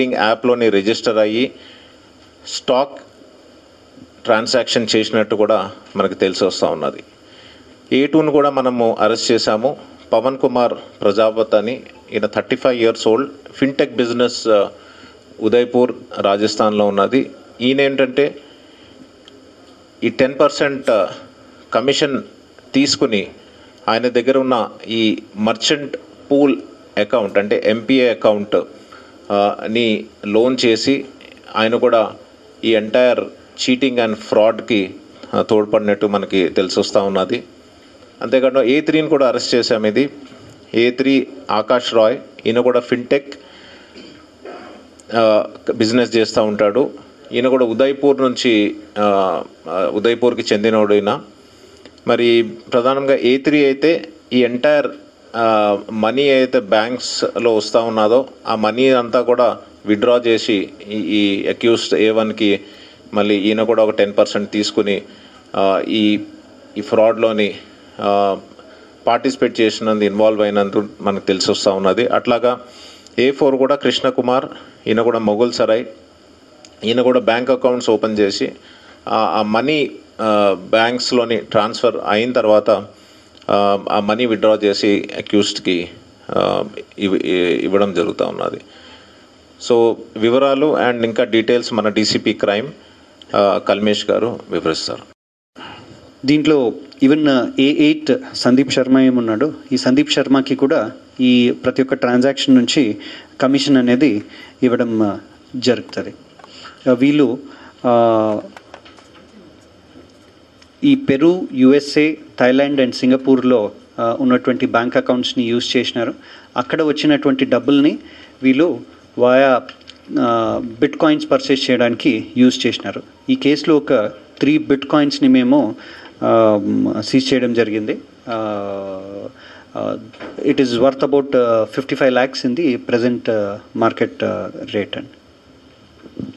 Trading యాప్లోని register అయ్యి stock transaction చేసినట్టు కూడా మనకు తెలిసి వస్తూ ఉన్నది. A2ను కూడా మనము అరెస్ట్ చేశాము. పవన్ కుమార్ ప్రజాపత్ అని, ఈయన 35 years old, fintech business Udaipur రాజస్థాన్లో ఉన్నది. ఈయన ఏంటంటే ఈ 10% కమిషన్ తీసుకుని ఆయన దగ్గర ఉన్న ఈ మర్చెంట్ పూల్ అకౌంట్ అంటే MPA అకౌంట్ ని లోన్ చేసి ఆయన కూడా ఈ ఎంటైర్ చీటింగ్ అండ్ ఫ్రాడ్కి తోడ్పడినట్టు మనకి తెలిసి వస్తూ ఉన్నది. అంతేకాకుండా A3ని కూడా అరెస్ట్ చేశాము. ఇది A3 ఆకాష్ రాయ్, ఈయన కూడా ఫిన్టెక్ బిజినెస్ చేస్తూ ఉంటాడు. ఈయన కూడా ఉదయ్పూర్కి చెందినవాడు ఈయన. మరి ప్రధానంగా A3 అయితే ఈ ఎంటైర్ మనీ అయితే బ్యాంక్స్లో వస్తూ ఉన్నదో ఆ మనీ అంతా కూడా విత్డ్రా చేసి ఈ అక్యూజ్డ్ A1కి మళ్ళీ ఈయన కూడా ఒక 10% తీసుకుని ఈ ఫ్రాడ్లోని పార్టిసిపేట్ చేసినందు, ఇన్వాల్వ్ అయినందు మనకు తెలిసి వస్తూ ఉన్నది. అట్లాగా A4 కూడా కృష్ణకుమార్, ఈయన కూడా మొగుల్ సరాయ్, ఈయన కూడా బ్యాంక్ అకౌంట్స్ ఓపెన్ చేసి ఆ మనీ బ్యాంక్స్లోని ట్రాన్స్ఫర్ అయిన తర్వాత ఆ మనీ విత్డ్రా చేసి అక్యూజ్డ్కి ఇవ్వడం జరుగుతూ ఉన్నది. సో వివరాలు అండ్ ఇంకా డీటెయిల్స్ మన DCP క్రైమ్ కల్మేష్ గారు వివరిస్తారు. దీంట్లో ఈవెన్ A8 సందీప్ శర్మ ఏమున్నాడు, ఈ సందీప్ శర్మకి కూడా ఈ ప్రతి ఒక్క ట్రాన్సాక్షన్ నుంచి కమిషన్ అనేది ఇవ్వడం జరుగుతుంది. వీళ్ళు ఈ పెరు, USA, థాయిలాండ్ అండ్ సింగపూర్లో ఉన్నటువంటి బ్యాంక్ అకౌంట్స్ని యూజ్ చేసినారు. అక్కడ వచ్చినటువంటి డబ్బుల్ని వీళ్ళు వాయా బిట్ కాయిన్స్ పర్చేస్ చేయడానికి యూజ్ చేసినారు. ఈ కేసులో ఒక 3 బిట్ కాయిన్స్ని మేము సీజ్ చేయడం జరిగింది. It is worth about 55 lakhs in the present market rate and